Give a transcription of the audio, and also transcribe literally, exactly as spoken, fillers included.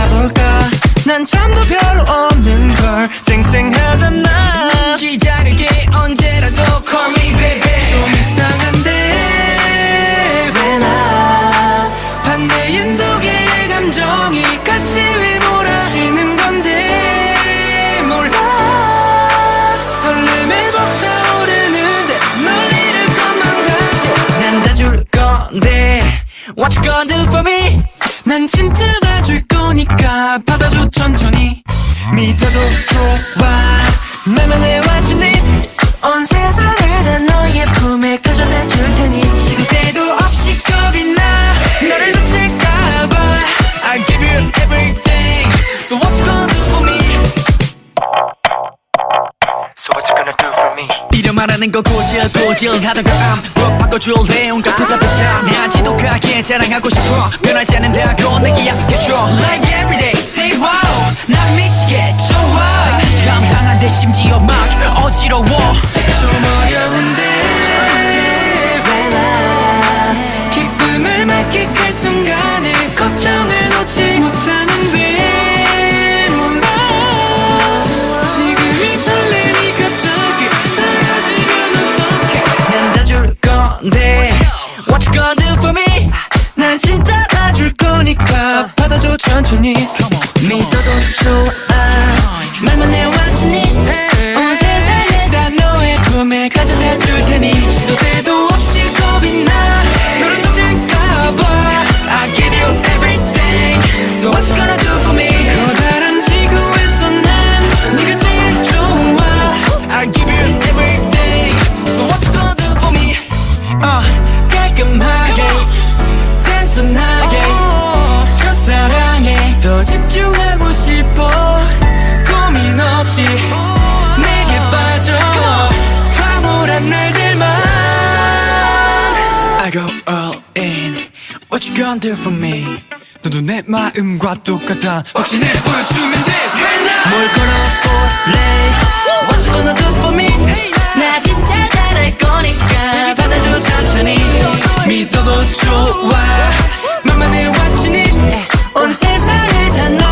가볼까. 난 잠도 별로 없는 걸 쌩쌩하잖아. 기다릴게 언제라도 call me baby. 좀 이상한데 왜 나 반대인 두 개의 감정이 같이 왜 몰아치는 건데 몰라. 설렘에 벅차오르는데 널 잃을 것만 같아. 난 다 줄 건데 What you gonna do for me. 난 진짜 다 줄 거니까 받아줘 천천히. 믿어도 좋아 말만 해왔주니. 온 세상을 다 너의 품에 가져다 줄 테니. 시도 때도 없이 겁이 나 너를 놓칠까봐. I give you everything. So what you gonna do for me. So what you gonna do for me. 이려 말하는 거 고질고질하던 그 암 바꿔줄래 온갖 부사부사 내 지독하게 자랑하고 싶어. 변하지 않는다고 내게 약속해줘. Like everyday say wow 난 미치게 좋아. 감당한데 심지어 막 어지러워. 좀 어려운데 왜 나 기쁨을 만끽할 순간에 걱정을 놓지 못하는데 몰라. 지금 이 설렘이 갑자기 사라지면 어떡해. 난 다 줄 건데 What you gonna do for me. 난 진짜 다 줄 거니까 받아줘 천천히. 믿어도 좋아 말만 해왔더니 온 세상을 다 너의 품에 가져다 줄 테니. 시도 때도 없이 겁이 나 너를 놓칠까봐. I give you everything. So what you gonna do for me. 커다란 지구에서 난 네가 제일 좋아. I give you everything. So what you gonna do for me. uh, 깔끔하게 단순하게 저 사랑에 더 집중하고 싶어. 고민 없이 내게 빠져 황홀한 날들만. I go all in. What you gonna do for me. 너도 내 마음과 똑같아. 확신을 보여주면 돼. 뭘 걸어볼래. What you gonna do for me. 나 진짜 잘할 거니까 받아줘 천천히. 믿어도 좋아 말만 해왔더니 온 세상을 다